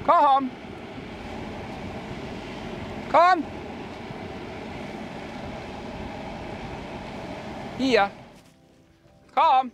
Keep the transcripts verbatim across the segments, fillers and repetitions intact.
Komm! Komm! Hier! Komm!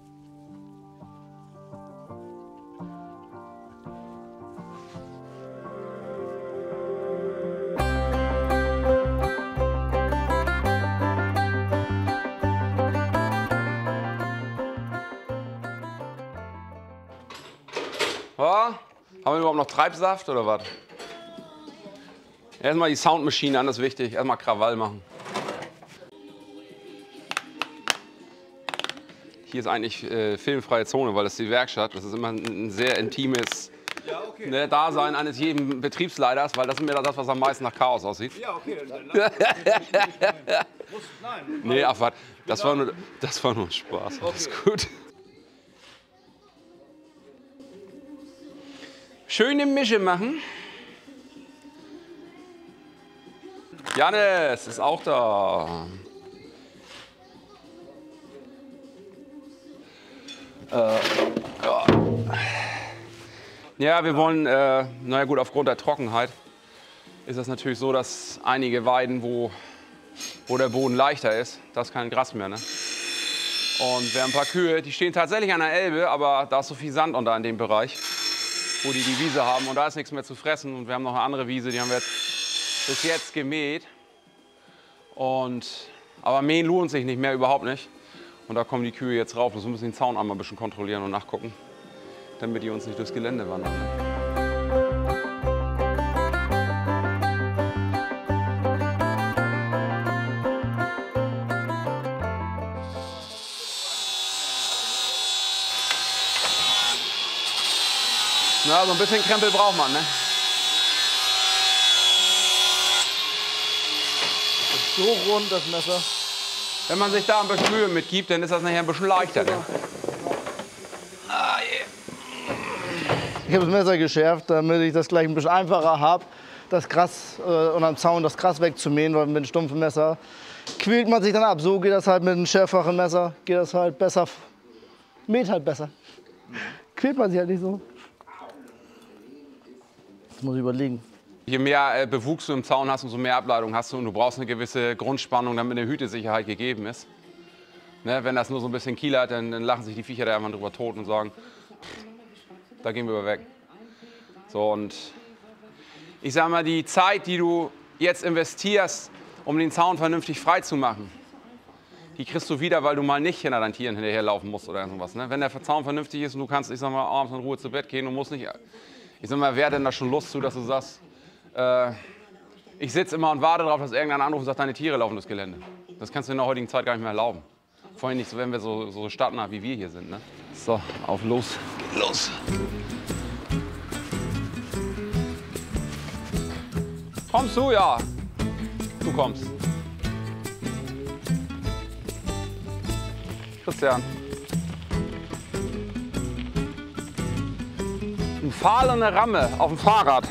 Ja, haben wir überhaupt noch Treibsaft oder was? Erstmal die Soundmaschine an, das ist wichtig. Erstmal Krawall machen. Hier ist eigentlich äh, filmfreie Zone, weil das ist die Werkstatt. Das ist immer ein, ein sehr intimes ja, okay. ne, Dasein eines jeden Betriebsleiters, weil das ist mir das, was am meisten nach Chaos aussieht. Ja, okay. Dann, dann muss, nein. Nee, ach was. Das war nur, das war nur ein Spaß. Okay. Alles gut. Schöne Mische machen. Jannis ist auch da. Äh, ja. ja, wir wollen, äh, naja gut, aufgrund der Trockenheit ist es natürlich so, dass einige Weiden, wo, wo der Boden leichter ist, da ist kein Gras mehr. Ne? Und wir haben ein paar Kühe, die stehen tatsächlich an der Elbe, aber da ist so viel Sand unter in dem Bereich, wo die die Wiese haben und da ist nichts mehr zu fressen. Und wir haben noch eine andere Wiese, die haben wir jetzt bis jetzt gemäht. Und, aber mähen lohnt sich nicht mehr, überhaupt nicht. Und da kommen die Kühe jetzt rauf. Wir müssen den Zaun einmal ein bisschen kontrollieren und nachgucken, damit die uns nicht durchs Gelände wandern. Na, so ein bisschen Krempel braucht man, ne? So rund das Messer. Wenn man sich da ein bisschen Mühe mitgibt, dann ist das nachher ein bisschen leichter. Ne? Ah, yeah. Ich habe das Messer geschärft, damit ich das gleich ein bisschen einfacher habe, das Gras äh, unterm Zaun das Gras wegzumähen, weil mit einem stumpfen Messer quält man sich dann ab. So geht das halt mit einem schärferen Messer, geht das halt besser, mäht halt besser. Quält man sich halt nicht so. Das muss ich überlegen. Je mehr Bewuchs du im Zaun hast, umso mehr Ableitung hast du und du brauchst eine gewisse Grundspannung, damit eine Hütesicherheit gegeben ist. Ne, wenn das nur so ein bisschen kielert, dann, dann lachen sich die Viecher da einfach drüber tot und sagen, da gehen wir über weg. So, und ich sag mal, die Zeit, die du jetzt investierst, um den Zaun vernünftig frei zu machen, die kriegst du wieder, weil du mal nicht hinter deinen Tieren hinterherlaufen musst oder irgendwas. Ne? Wenn der Zaun vernünftig ist und du kannst, ich sag mal, abends in Ruhe zu Bett gehen und musst nicht, ich sag mal, wer hat denn da schon Lust zu, dass du sagst, Äh, ich sitze immer und warte darauf, dass irgendein anruft und sagt, deine Tiere laufen durchs Gelände. Das kannst du in der heutigen Zeit gar nicht mehr erlauben. Vor allem nicht so, wenn wir so, so stadtnah wie wir hier sind. Ne? So, auf los. Los. Kommst du? Ja. Du kommst. Christian. Ein Pfahl und eine Ramme auf dem Fahrrad.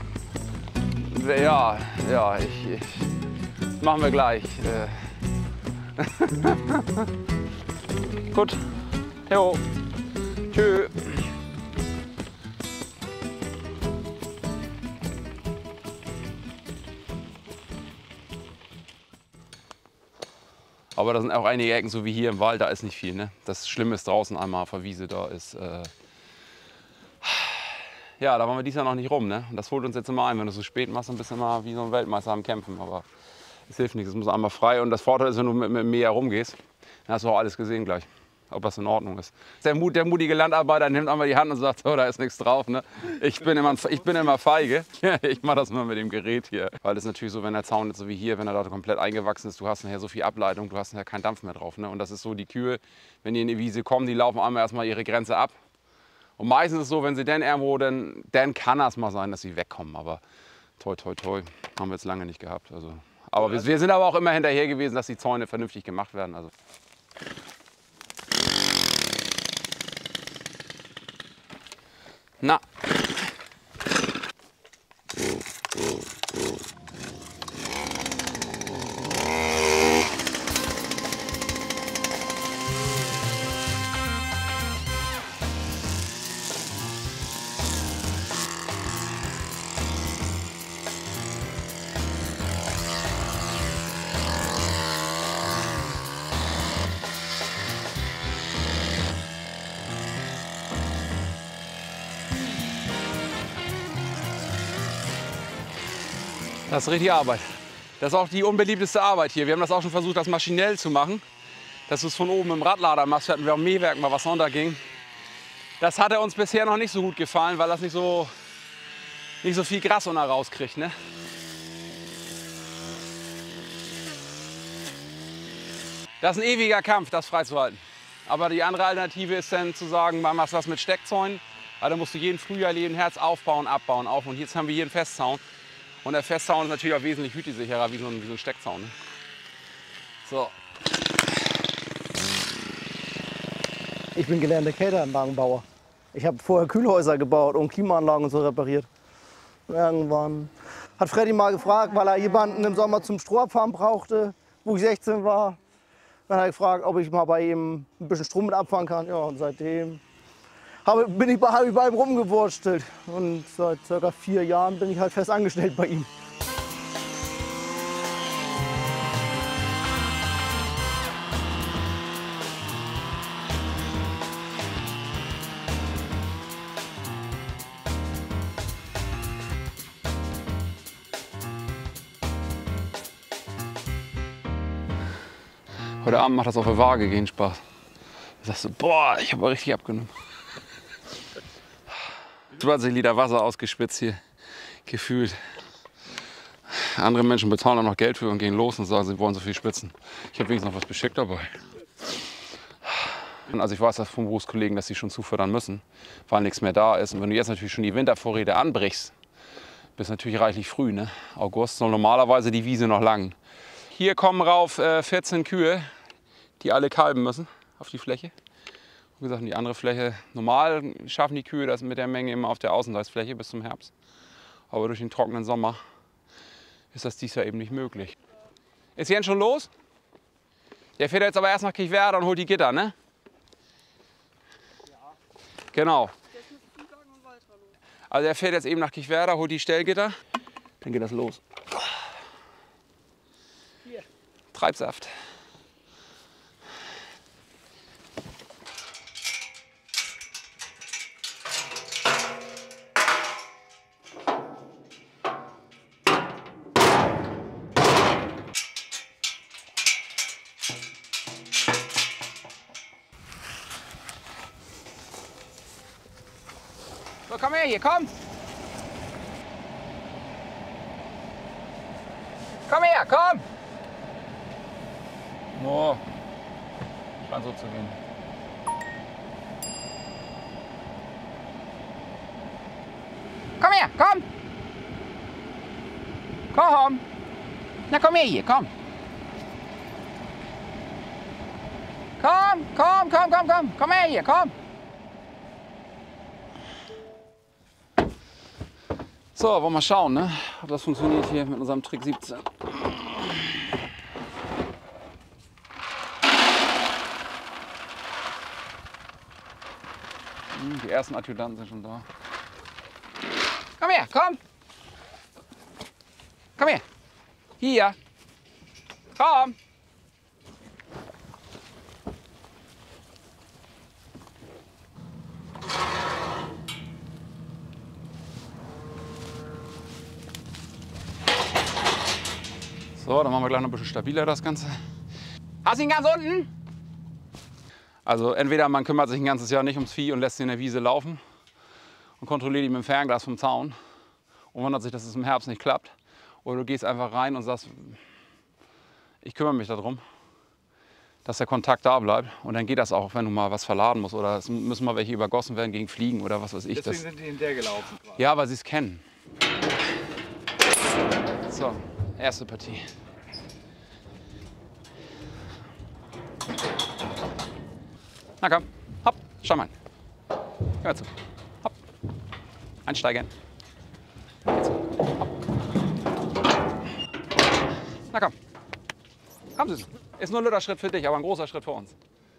Ja, ja, ich, ich, das machen wir gleich. Gut, jo, tschö. Aber da sind auch einige Ecken, so wie hier im Wald, da ist nicht viel. Ne? Das Schlimme ist draußen einmal auf der Wiese, da ist... Äh Ja, da waren wir dieses Jahr noch nicht rum, ne? Und das holt uns jetzt immer ein. Wenn du so spät machst, dann bist du immer wie so ein Weltmeister am Kämpfen. Aber es hilft nichts, es muss einmal frei. Und das Vorteil ist, wenn du mit, mit dem Mäher rumgehst, dann hast du auch alles gesehen gleich, ob das in Ordnung ist. Der, Mut, der mutige Landarbeiter nimmt einmal die Hand und sagt, oh, da ist nichts drauf. Ne? Ich, bin immer, ich bin immer feige. Ich mache das mal mit dem Gerät hier. Weil es ist natürlich so, wenn der Zaun jetzt so wie hier, wenn er da komplett eingewachsen ist, du hast nachher so viel Ableitung, du hast nachher keinen Dampf mehr drauf. Ne? Und das ist so, die Kühe, wenn die in die Wiese kommen, die laufen einmal erstmal ihre Grenze ab. Und meistens ist es so, wenn sie dann irgendwo, dann, dann kann das mal sein, dass sie wegkommen. Aber toi, toi, toi, haben wir jetzt lange nicht gehabt. Also, aber wir, wir sind aber auch immer hinterher gewesen, dass die Zäune vernünftig gemacht werden. Also. Na. Das ist richtig Arbeit. Das ist auch die unbeliebteste Arbeit hier. Wir haben das auch schon versucht, das maschinell zu machen. Dass du es von oben im Radlader machst. Wir hatten wir am Mähwerk mal was runterging. Das hat er uns bisher noch nicht so gut gefallen, weil das nicht so, nicht so viel Gras unter rauskriegt. Ne? Das ist ein ewiger Kampf, das freizuhalten. Aber die andere Alternative ist dann zu sagen, man macht das mit Steckzäunen. Also musst du jeden Frühjahr jeden Herz aufbauen, abbauen, auf. Und jetzt haben wir hier einen Festzaun. Und der Festzaun ist natürlich auch wesentlich hütesicherer wie so ein, wie so ein Steckzaun. Ne? So. Ich bin gelernter Kälteanlagenbauer. Ich habe vorher Kühlhäuser gebaut und Klimaanlagen und so repariert. Und irgendwann hat Freddy mal gefragt, weil er jemanden im Sommer zum Strohabfahren brauchte, wo ich sechzehn war. Dann hat er gefragt, ob ich mal bei ihm ein bisschen Strom mit abfahren kann. Ja, und seitdem habe, bin ich bei, habe ich bei ihm rumgewurstelt. Und seit circa vier Jahren bin ich halt fest angestellt bei ihm. Heute Abend macht das auf der Waage gehen Spaß. Da sagst du, boah, ich habe richtig abgenommen. zwanzig Liter Wasser ausgespitzt hier, gefühlt. Andere Menschen bezahlen auch noch Geld für und gehen los und sagen, sie wollen so viel spitzen. Ich habe wenigstens noch was beschickt dabei. Also ich weiß das vom Berufskollegen, dass sie schon zufördern müssen, weil nichts mehr da ist. Und wenn du jetzt natürlich schon die Wintervorräte anbrichst, bist natürlich reichlich früh. Ne? August soll normalerweise die Wiese noch lang. Hier kommen rauf äh, vierzehn Kühe, die alle kalben müssen auf die Fläche. Wie gesagt, die andere Fläche, normal schaffen die Kühe das mit der Menge immer auf der Außenseitsfläche bis zum Herbst. Aber durch den trockenen Sommer ist das dies Jahr eben nicht möglich. Ist Jens schon los? Der fährt jetzt aber erst nach Kirchwerder und holt die Gitter, ne? Ja. Genau. Also er fährt jetzt eben nach Kirchwerder, holt die Stellgitter, dann geht das los. Hier. Treibsaft. So, komm her hier, komm! Komm her, komm! Oh, scheint so zu gehen. Komm her, komm! Komm! Na komm her hier, komm! Komm, komm, komm, komm, komm! Komm her hier, komm! So, wollen wir mal schauen, ne? Ob das funktioniert hier mit unserem Trick siebzehn. Die ersten Adjutanten sind schon da. Komm her, komm! Komm her! Hier! Komm! So, dann machen wir gleich noch ein bisschen stabiler das Ganze. Hast du ihn ganz unten? Also entweder man kümmert sich ein ganzes Jahr nicht ums Vieh und lässt sie in der Wiese laufen und kontrolliert ihn mit dem Fernglas vom Zaun und wundert sich, dass es im Herbst nicht klappt. Oder du gehst einfach rein und sagst, ich kümmere mich darum, dass der Kontakt da bleibt. Und dann geht das auch, wenn du mal was verladen musst oder es müssen mal welche übergossen werden gegen Fliegen oder was weiß ich. Deswegen das, sind die hinterhergelaufen. Ja, weil sie es kennen. So, erste Partie. Na komm, hopp, schau mal. Hör zu. Hopp. Einsteigen. Jetzt. Hopp. Na komm. Komm, Süß. Ist nur ein blöder Schritt für dich, aber ein großer Schritt für uns.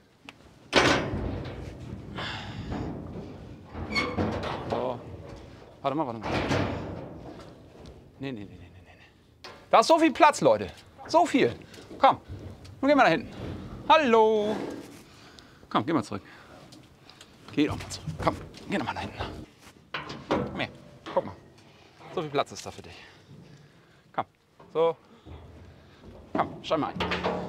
So. Warte mal, warte mal. Nee, nee, nee, nee, nee, nee. Da ist so viel Platz, Leute. So viel. Komm, nun gehen wir nach hinten. Hallo. Komm, geh mal zurück. Geh doch mal zurück. Komm, geh doch mal nach hinten. Komm her, guck mal. So viel Platz ist da für dich. Komm. So. Komm, schau mal ein.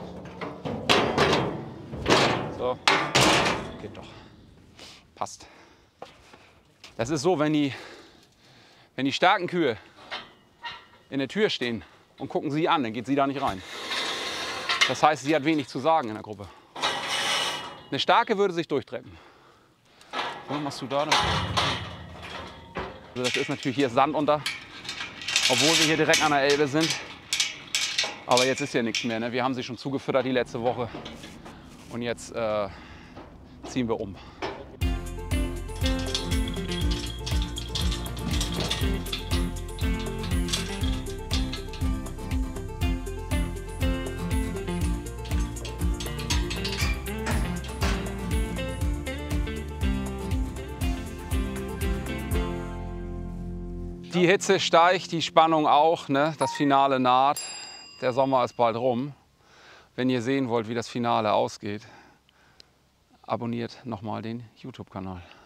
So. Geht doch. Passt. Das ist so, wenn die, wenn die starken Kühe in der Tür stehen und gucken sie an, dann geht sie da nicht rein. Das heißt, sie hat wenig zu sagen in der Gruppe. Eine starke würde sich durchtreppen. Was machst du da? Also das ist natürlich hier Sand unter, obwohl wir hier direkt an der Elbe sind. Aber jetzt ist ja nichts mehr. Ne? Wir haben sie schon zugefüttert die letzte Woche. Und jetzt äh, ziehen wir um. Die Hitze steigt, die Spannung auch, ne? Das Finale naht, der Sommer ist bald rum. Wenn ihr sehen wollt, wie das Finale ausgeht, abonniert nochmal den YouTube-Kanal.